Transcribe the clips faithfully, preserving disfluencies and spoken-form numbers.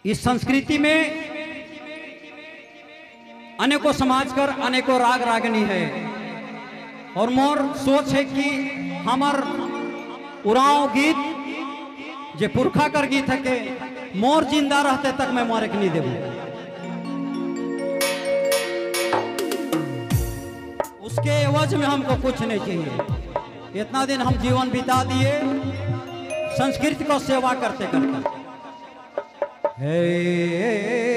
इस संस्कृति में अनेकों समाज कर अनेकों राग रागनी है और मोर सोच है कि हमार उड़ाव गीत जे पुरखा कर गीत है के मोर जिंदा रहते तक मैं मोरे के नहीं देबू। उसके एवज में हमको कुछ नहीं चाहिए। इतना दिन हम जीवन बिता दिए संस्कृति को सेवा करते करते। हे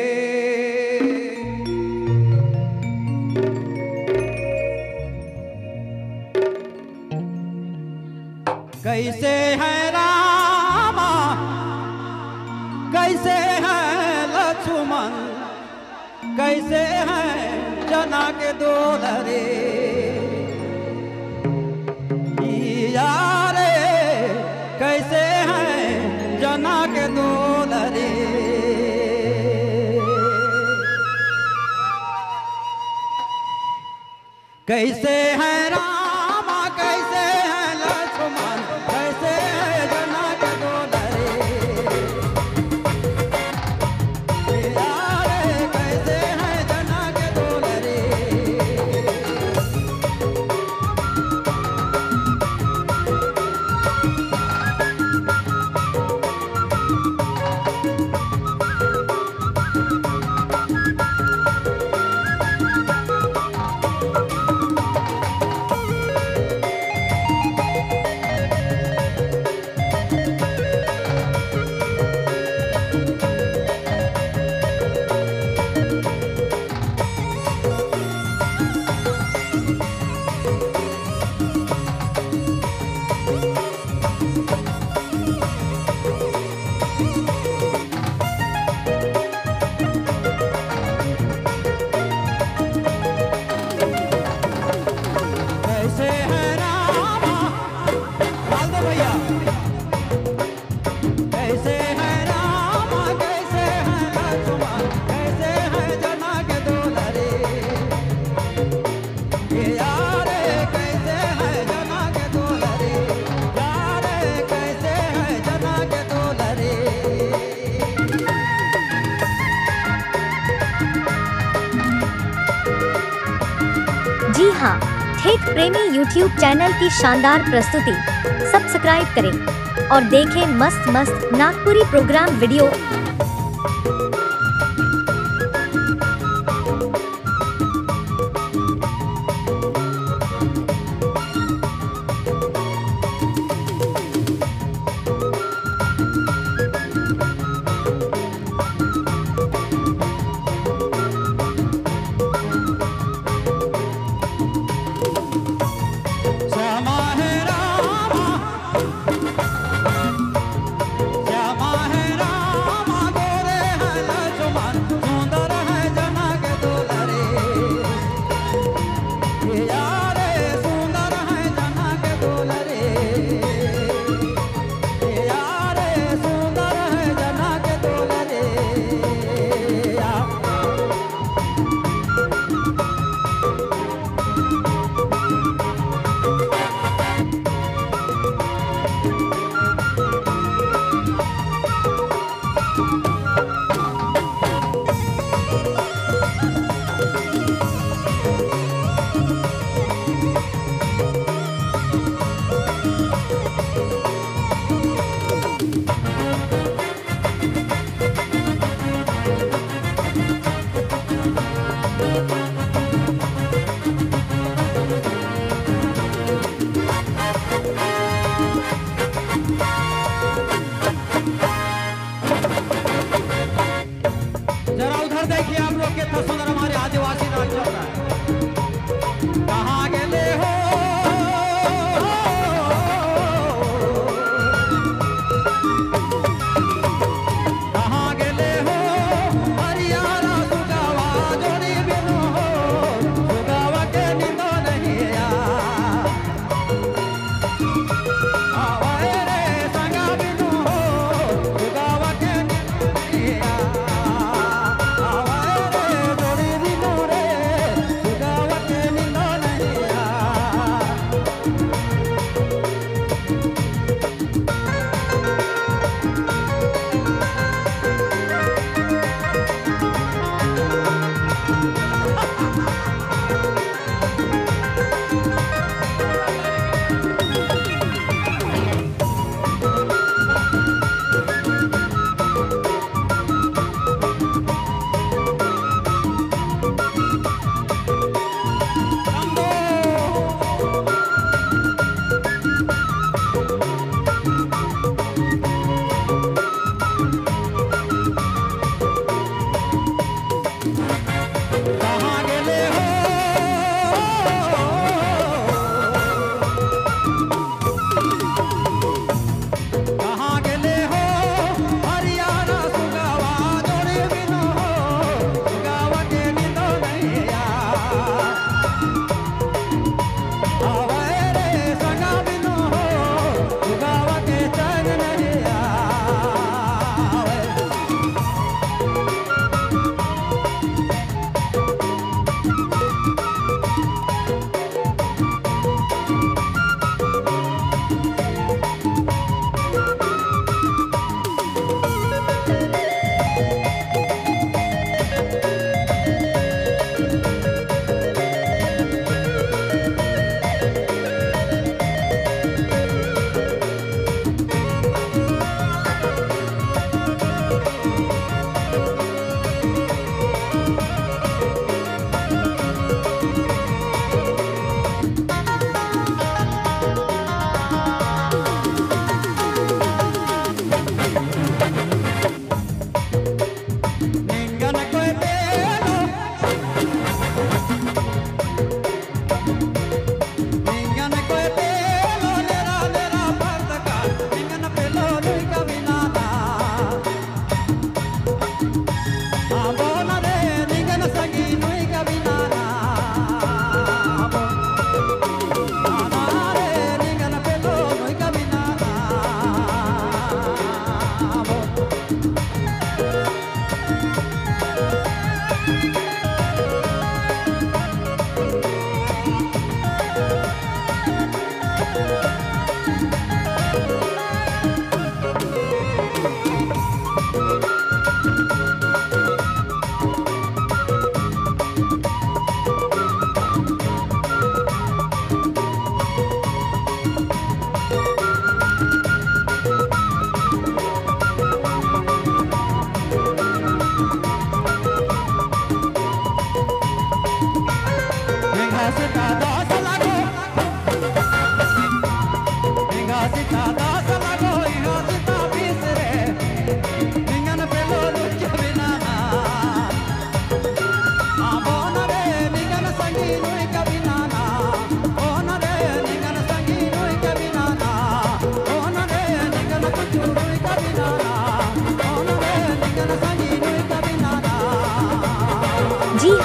कैसे है रामा कैसे है लक्ष्मण कैसे है जना के दुलारे यारे कैसे है जना के दुलारे कैसे है रामा कैसे है लक्ष्मण कैसे है जना के दुलारे यारे कैसे है जना के दुलारे जी हाँ, ठेठ प्रेमी यूट्यूब चैनल की शानदार प्रस्तुति सब्सक्राइब करें और देखें मस्त मस्त नागपुरी प्रोग्राम वीडियो। जरा उधर देखिए आप लोग कितना सुंदर हमारे आदिवासी नाच चल रहा है। कहाँ गेले हो कहाँ गेले हो हरियाणा सुगावा जोड़ी बिनु हो सुगावा के निंदो नहीं आवाए रे संगा बिनु हो सुगावा के निंदो नहीं।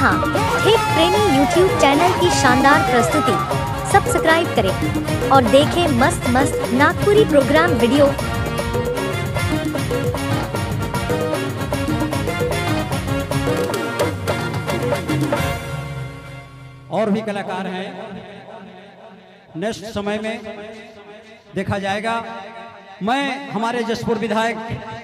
हाँ, ठेठ प्रेमी यूट्यूब चैनल की शानदार प्रस्तुति सब्सक्राइब करें और देखें मस्त मस्त नागपुरी प्रोग्राम वीडियो। और भी कलाकार हैं, नेक्स्ट समय में देखा जाएगा। मैं हमारे जसपुर विधायक